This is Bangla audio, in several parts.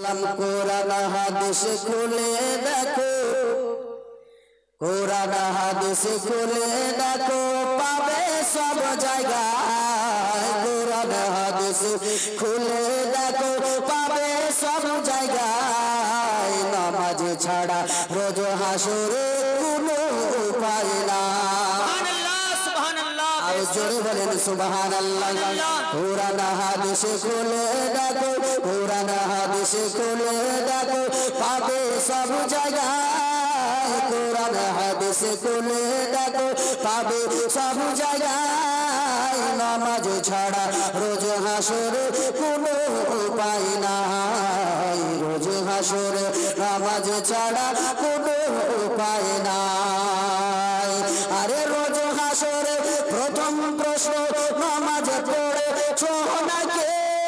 সাল্লাম কোরআন হাদিস খুলে দেখো, কোরআন হাদিস খুলে দেখো, পাবে সব জায়গায়। কোরআন হাদিস খুলে দেখো, পাবে সব জায়গায়। নামাজ ছাড়া রোজ হাসরে কোনো উপায় নাই। আর জোরে বলেন সুবহানাল্লাহ। কোরআন হাদিস খুলে দেখো, কোরআন হাদিস খুলে দেখো, পাবে সব জায়গায়। কোরআন হাদিস খুলে দেখো, পাবে সব জায়গায়। নামাজ ছাড়া রোজ হাসরে কোনো উপায় নাই। রোজ হাসরে নামাজ ছাড়া কোনো উপায় নাই। আরে রোজ হাসরে প্রথম প্রশ্ন, নামাজ পড়েছো নাকি?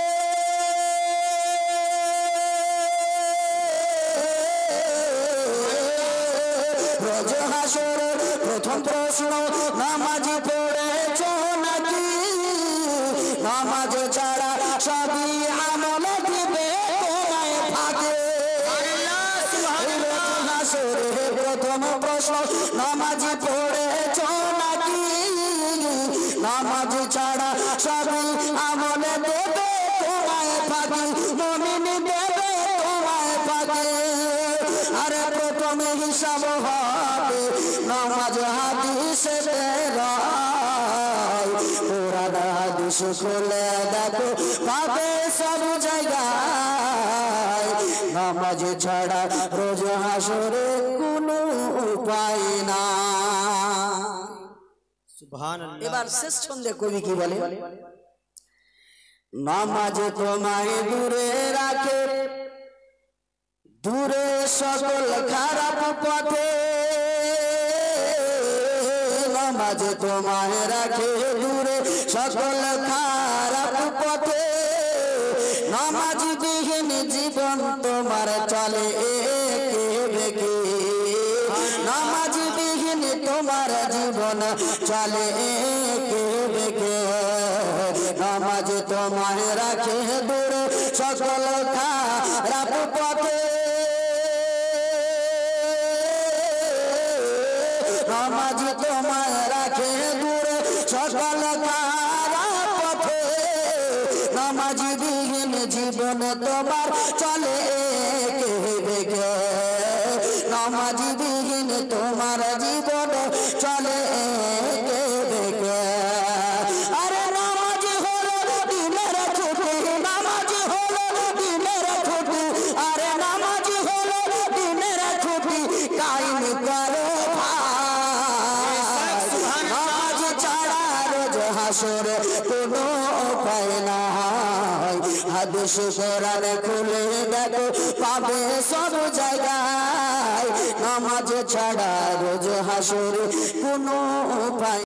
রোজ হাসরে প্রথম প্রশ্ন, নামাজ পড়েছো নাকি? নামাজ ছাড়া সবই আমল দিবে তোমায় ফাঁকে। রোজ হাসরে প্রথম প্রশ্ন, নামাজ পড়েছো নাকি? নামাজ ছাড়া সবই আমল দেবে তোমায় ফাঁকে, মুমিন দেবে তোমায় ফাঁকে। আরে প্রথমে হিসাব হবে নামাজ হাদিসে রায়। কোরআন হাদিস খুলে দেখো, পাবে সব জায়গায়। নামাজ ছাড়া রোজ হাসরে কোনো উপায় না। এবার শেষ ছন্দে কবি কি বলে? নামাজ তোমায় দূরে রাখে, দূরে সকল খারাপ পথে। নামাজ তোমায় রাখে দূরে সকল খারাপ পথে। নামাজ বিহীন জীবন তোমার চলে একে বেঁকে। নামাজ বিহীন তোমার জীবন চলে একে বেঁকে। নামাজ তোমায় রাখে দূরে সকল খারাপ পথে। নামাজ তোমায় রাখে দূরে সকল খারাপ পথে। নামাজ বিহীন জীবন তোমার চলে একে বেঁকে। নামাজ বিহীন তোমার জীবন চলে একে বেঁকে। আরে নামাজ হলো দিনের ছুটি, নামাজ হলো দিনের ছুটি। আরে নামাজ হলো দিনের ছুটি, কায়েম করো ভাই। নামাজ ছাড়া রোজ হাসরে কোনো উপায় নাই। হাদিস কোরআন খুলে দেখো, পাবে সব জায়গায়। নামাজ ছাড়া রোজ হাসরে কোনো উপায়